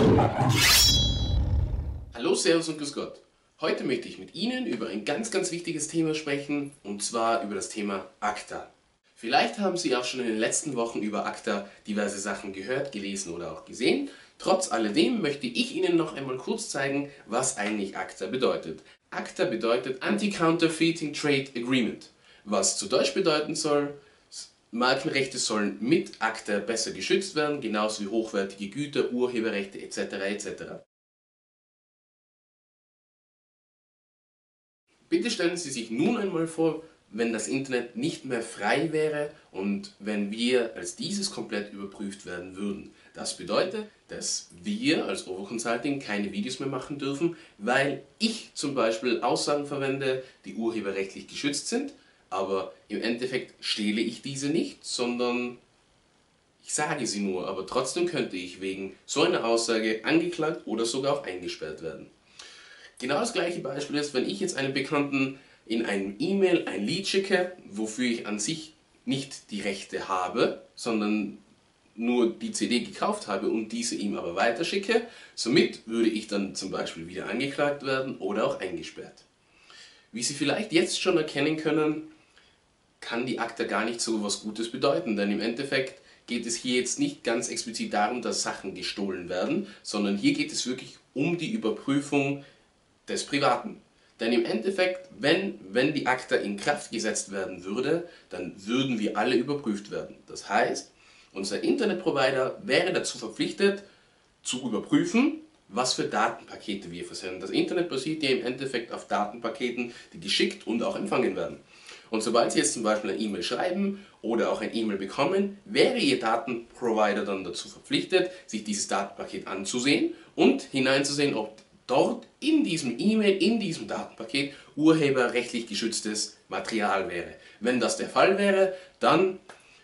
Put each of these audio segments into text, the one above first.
Hallo, Servus und Grüß Gott. Heute möchte ich mit Ihnen über ein ganz wichtiges Thema sprechen, und zwar über das Thema ACTA. Vielleicht haben Sie auch schon in den letzten Wochen über ACTA diverse Sachen gehört, gelesen oder auch gesehen. Trotz alledem möchte ich Ihnen noch einmal kurz zeigen, was eigentlich ACTA bedeutet. ACTA bedeutet Anti-Counterfeiting Trade Agreement, was zu Deutsch bedeuten soll: Markenrechte sollen mit ACTA besser geschützt werden, genauso wie hochwertige Güter, Urheberrechte etc. etc. Bitte stellen Sie sich nun einmal vor, wenn das Internet nicht mehr frei wäre und wenn wir als dieses komplett überprüft werden würden. Das bedeutet, dass wir als OVO Consulting keine Videos mehr machen dürfen, weil ich zum Beispiel Aussagen verwende, die urheberrechtlich geschützt sind, aber im Endeffekt stehle ich diese nicht, sondern ich sage sie nur, aber trotzdem könnte ich wegen so einer Aussage angeklagt oder sogar auch eingesperrt werden. Genau das gleiche Beispiel ist, wenn ich jetzt einem Bekannten in einem E-Mail ein Lied schicke, wofür ich an sich nicht die Rechte habe, sondern nur die CD gekauft habe und diese ihm aber weiterschicke, somit würde ich dann zum Beispiel wieder angeklagt werden oder auch eingesperrt. Wie Sie vielleicht jetzt schon erkennen können, kann die ACTA gar nicht so was Gutes bedeuten, denn im Endeffekt geht es hier jetzt nicht ganz explizit darum, dass Sachen gestohlen werden, sondern hier geht es wirklich um die Überprüfung des Privaten. Denn im Endeffekt, wenn die ACTA in Kraft gesetzt werden würde, dann würden wir alle überprüft werden. Das heißt, unser Internetprovider wäre dazu verpflichtet, zu überprüfen, was für Datenpakete wir versenden. Das Internet basiert ja im Endeffekt auf Datenpaketen, die geschickt und auch empfangen werden. Und sobald Sie jetzt zum Beispiel eine E-Mail schreiben oder auch ein E-Mail bekommen, wäre Ihr Datenprovider dann dazu verpflichtet, sich dieses Datenpaket anzusehen und hineinzusehen, ob dort in diesem E-Mail, in diesem Datenpaket urheberrechtlich geschütztes Material wäre. Wenn das der Fall wäre, dann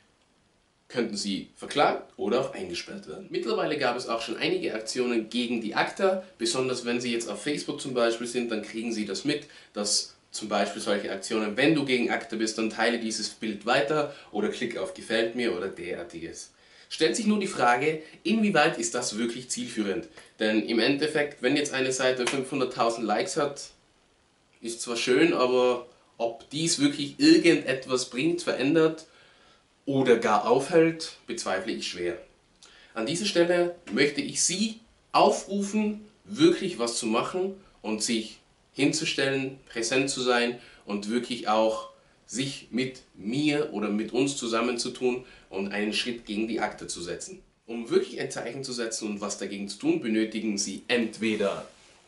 könnten Sie verklagt oder auch eingesperrt werden. Mittlerweile gab es auch schon einige Aktionen gegen die ACTA, besonders wenn Sie jetzt auf Facebook zum Beispiel sind, dann kriegen Sie das mit, dass zum Beispiel solche Aktionen: wenn du gegen ACTA bist, dann teile dieses Bild weiter oder klick auf Gefällt mir oder derartiges. Stellt sich nur die Frage, inwieweit ist das wirklich zielführend? Denn im Endeffekt, wenn jetzt eine Seite 500.000 Likes hat, ist zwar schön, aber ob dies wirklich irgendetwas bringt, verändert oder gar aufhält, bezweifle ich schwer. An dieser Stelle möchte ich Sie aufrufen, wirklich was zu machen und sich hinzustellen, präsent zu sein und wirklich auch sich mit mir oder mit uns zusammenzutun und einen Schritt gegen die ACTA zu setzen. Um wirklich ein Zeichen zu setzen und was dagegen zu tun, benötigen Sie entweder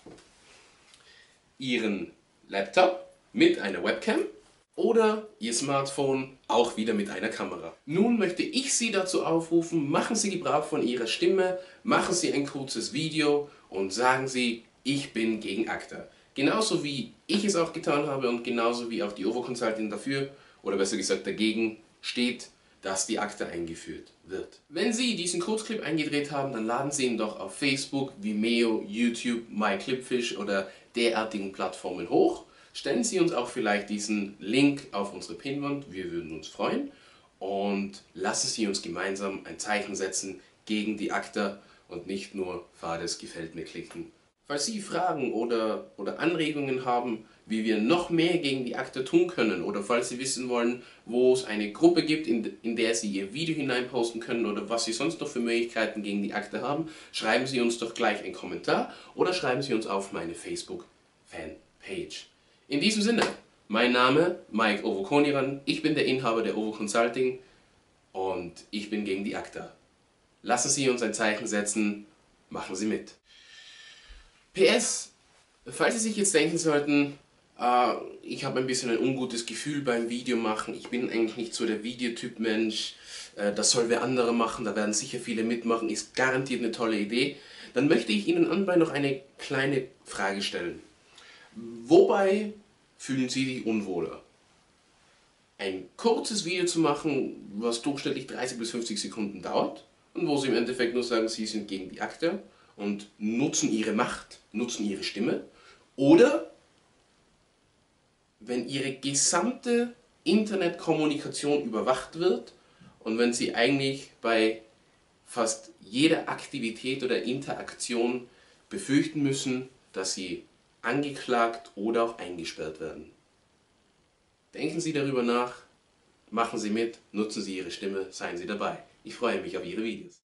Ihren Laptop mit einer Webcam oder Ihr Smartphone auch wieder mit einer Kamera. Nun möchte ich Sie dazu aufrufen, machen Sie Gebrauch von Ihrer Stimme, machen Sie ein kurzes Video und sagen Sie: Ich bin gegen ACTA. Genauso wie ich es auch getan habe und genauso wie auch die OVO Consulting dafür, oder besser gesagt dagegen steht, dass die ACTA eingeführt wird. Wenn Sie diesen Kurzclip eingedreht haben, dann laden Sie ihn doch auf Facebook, Vimeo, YouTube, MyClipfish oder derartigen Plattformen hoch. Stellen Sie uns auch vielleicht diesen Link auf unsere Pinnwand, wir würden uns freuen. Und lassen Sie uns gemeinsam ein Zeichen setzen gegen die ACTA und nicht nur fades Gefällt mir klicken. Falls Sie Fragen oder Anregungen haben, wie wir noch mehr gegen die ACTA tun können, oder falls Sie wissen wollen, wo es eine Gruppe gibt, in der Sie Ihr Video hineinposten können oder was Sie sonst noch für Möglichkeiten gegen die ACTA haben, schreiben Sie uns doch gleich einen Kommentar oder schreiben Sie uns auf meine Facebook-Fanpage. In diesem Sinne, mein Name Mike Ovokoniran, ich bin der Inhaber der OVO Consulting und ich bin gegen die ACTA. Lassen Sie uns ein Zeichen setzen, machen Sie mit. PS, falls Sie sich jetzt denken sollten, ich habe ein bisschen ein ungutes Gefühl beim Videomachen, ich bin eigentlich nicht so der Videotyp Mensch, das soll wer andere machen, da werden sicher viele mitmachen, ist garantiert eine tolle Idee, dann möchte ich Ihnen anbei noch eine kleine Frage stellen. Wobei fühlen Sie sich unwohler? Ein kurzes Video zu machen, was durchschnittlich 30 bis 50 Sekunden dauert und wo Sie im Endeffekt nur sagen, Sie sind gegen die ACTA und nutzen Ihre Macht, nutzen Ihre Stimme, oder wenn Ihre gesamte Internetkommunikation überwacht wird und wenn Sie eigentlich bei fast jede Aktivität oder Interaktion befürchten müssen, dass sie angeklagt oder auch eingesperrt werden. Denken Sie darüber nach, machen Sie mit, nutzen Sie Ihre Stimme, seien Sie dabei. Ich freue mich auf Ihre Videos.